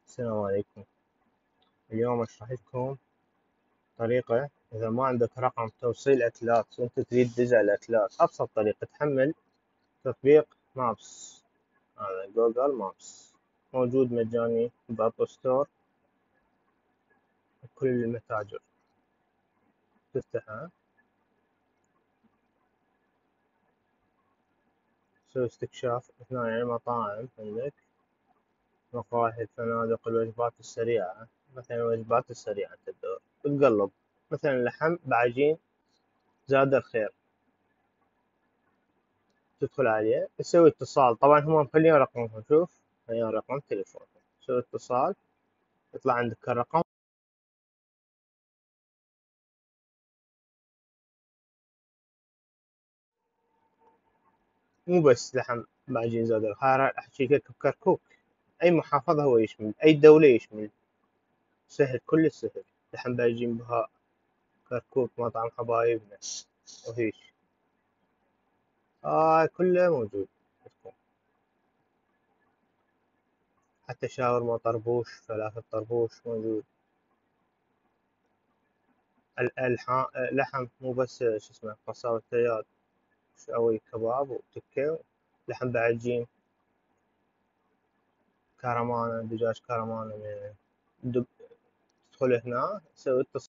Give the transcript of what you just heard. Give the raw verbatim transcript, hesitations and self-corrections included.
السلام عليكم. اليوم أشرح لكم طريقة إذا ما عندك رقم توصيل أتلات وأنت تريد تدز الأتلات. أبسط طريقة، تحمل تطبيق مابس، هذا جوجل مابس، موجود مجاني بأبل ستور وكل المتاجر. تفتحه، تسوي استكشاف. هنا يعني مطاعم عندك، مقاهي، الفنادق، الوجبات السريعة. مثلا الوجبات السريعة تدور تقلب، مثلا لحم بعجين زاد الخير، تدخل عليه تسوي اتصال. طبعا هم مخلين رقمهم، شوف مخلين رقم تليفون، تسوي اتصال يطلع عندك الرقم. مو بس لحم بعجين زادر، هاي احكي لك بكركوك، اي محافظة هو يشمل، اي دولة يشمل، سهل كل سهل. لحم بعجين بهاء، كركوك مطعم حبايبنا، وهيش هاي كله موجود عندكم. حتى شاورما طربوش، فلافل طربوش موجود. ال- الح- لحم مو بس شو اسمه قصاوة تياد، شوي كباب وتكة، لحم بعجين، كرمانة، دجاج كرمانة. من- دب- تدخل هنا تسوي اتصال.